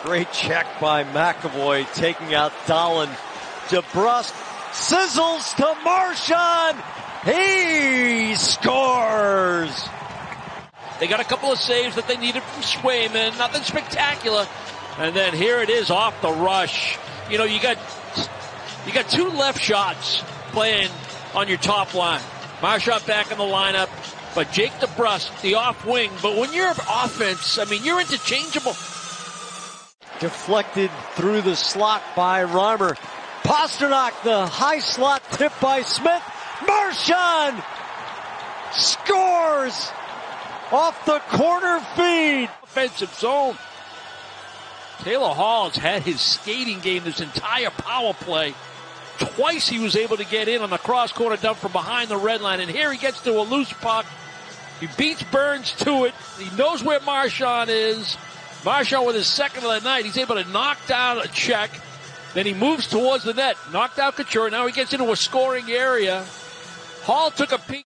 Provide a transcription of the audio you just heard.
Great check by McAvoy, taking out Dahlin. DeBrusk sizzles to Marchand. He scores. They got a couple of saves that they needed from Swayman. Nothing spectacular. And then here it is off the rush. You know, you got two left shots playing on your top line. Marchand back in the lineup, but Jake DeBrusk, the off wing. But when you're offense, I mean, you're interchangeable. Deflected through the slot by Reimer. Pastrnak, the high slot tip by Smith. Marchand scores off the corner feed. Offensive zone. Taylor Hall has had his skating game this entire power play. Twice he was able to get in on the cross-corner dump from behind the red line, and here he gets to a loose puck. He beats Burns to it. He knows where Marchand is. Marchand with his second of the night. He's able to knock down a check. Then he moves towards the net. Knocked out Couture. Now he gets into a scoring area. Hall took a peek.